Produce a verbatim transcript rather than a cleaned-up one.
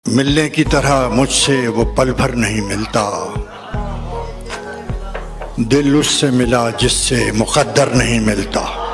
मिलने की तरह मुझसे वो पल भर नहीं मिलता, दिल उससे मिला जिससे मुक़द्दर नहीं मिलता।